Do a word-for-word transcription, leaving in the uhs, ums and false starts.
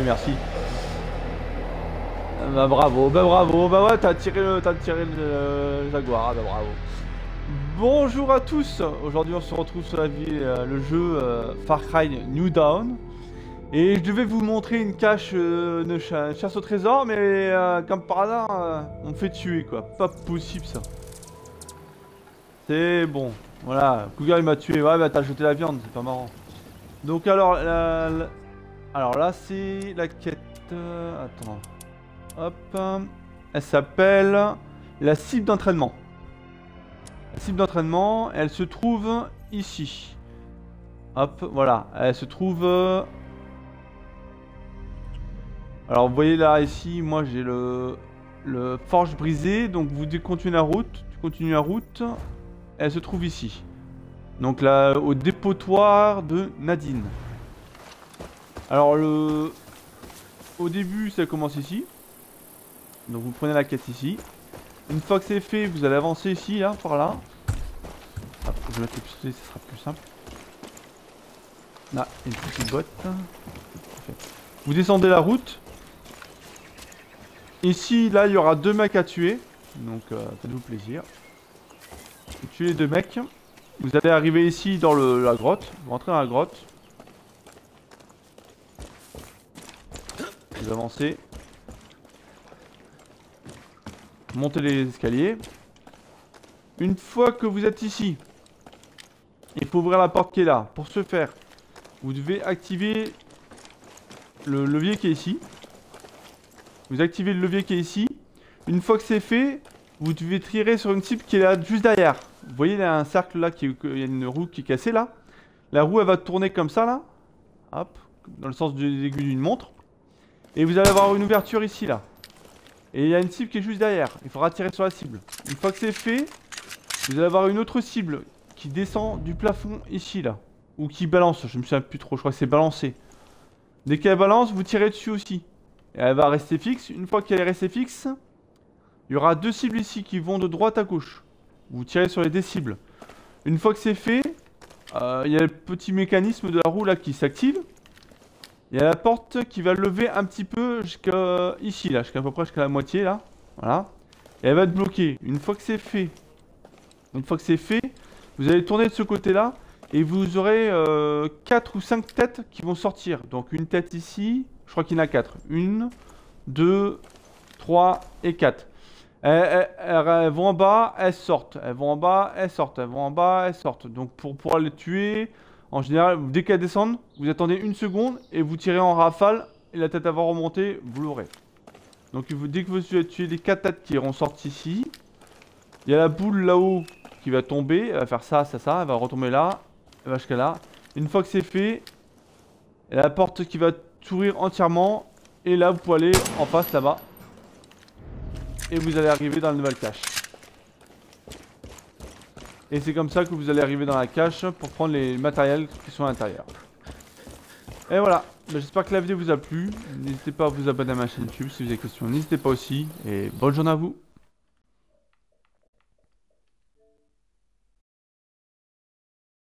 merci. Bah bravo, bah bravo, bah ouais, t'as tiré le, t'as tiré le, le jaguar, ah, bah bravo. Bonjour à tous, aujourd'hui on se retrouve sur la vie, euh, le jeu euh, Far Cry New Dawn. Et je devais vous montrer une cache euh, de cha chasse au trésor, mais euh, comme par hasard, euh, on me fait tuer quoi. Pas possible ça. C'est bon, voilà, Cougar il m'a tué, ouais bah t'as jeté la viande, c'est pas marrant. Donc alors, la, la... alors là c'est la quête, euh... attends, hop, elle s'appelle la cible d'entraînement. La cible d'entraînement, elle se trouve ici. Hop, voilà, elle se trouve... Alors vous voyez là, ici, moi j'ai le... le forge brisé, donc vous continuez la route, tu continues la route, elle se trouve ici. Donc là, au dépotoir de Nadine. Alors le... Au début, ça commence ici. Donc vous prenez la quête ici. Une fois que c'est fait, vous allez avancer ici, là, par là. Ah, je vais mettre le pistolet, ça sera plus simple. Là, une petite botte. Vous descendez la route. Ici, là, il y aura deux mecs à tuer. Donc, euh, faites-vous plaisir. Vous tuez les deux mecs. Vous allez arriver ici dans le, la grotte. Vous rentrez dans la grotte. Vous avancez. Montez les escaliers. Une fois que vous êtes ici, il faut ouvrir la porte qui est là. Pour ce faire, vous devez activer le levier qui est ici. Vous activez le levier qui est ici. Une fois que c'est fait, vous devez tirer sur une cible qui est là juste derrière. Vous voyez, il y a un cercle là, qui est, il y a une roue qui est cassée là. La roue, elle va tourner comme ça là. Hop, dans le sens des aiguilles d'une montre. Et vous allez avoir une ouverture ici là. Et il y a une cible qui est juste derrière. Il faudra tirer sur la cible. Une fois que c'est fait, vous allez avoir une autre cible qui descend du plafond ici là. Ou qui balance, je me souviens plus trop, je crois que c'est balancé. Dès qu'elle balance, vous tirez dessus aussi. Et elle va rester fixe. Une fois qu'elle est restée fixe, il y aura deux cibles ici qui vont de droite à gauche. Vous tirez sur les deux cibles. Une fois que c'est fait, euh, il y a le petit mécanisme de la roue là qui s'active. Il y a la porte qui va lever un petit peu jusqu'à ici là, jusqu'à peu près jusqu'à la moitié là. Voilà. Et elle va être bloquée. Une fois que c'est fait, une fois que c'est fait, vous allez tourner de ce côté là. Et vous aurez euh, quatre ou cinq têtes qui vont sortir. Donc une tête ici, je crois qu'il y en a quatre. une, deux, trois et quatre. Elles, elles, elles vont en bas, elles sortent. Elles vont en bas, elles sortent. Elles vont en bas, elles sortent. Donc pour pouvoir les tuer, en général, dès qu'elles descendent, vous attendez une seconde et vous tirez en rafale. Et la tête avant remonter, vous l'aurez. Donc dès que vous avez tué les quatre têtes qui iront sortir ici, il y a la boule là-haut qui va tomber. Elle va faire ça, ça, ça. Elle va retomber là. Elle va jusqu'à là. Une fois que c'est fait, il y a la porte qui va s'ouvrir entièrement. Et là, vous pouvez aller en face là-bas. Et vous allez arriver dans la nouvelle cache. Et c'est comme ça que vous allez arriver dans la cache pour prendre les matériels qui sont à l'intérieur. Et voilà. J'espère que la vidéo vous a plu. N'hésitez pas à vous abonner à ma chaîne YouTube si vous avez des questions. N'hésitez pas aussi. Et bonne journée à vous.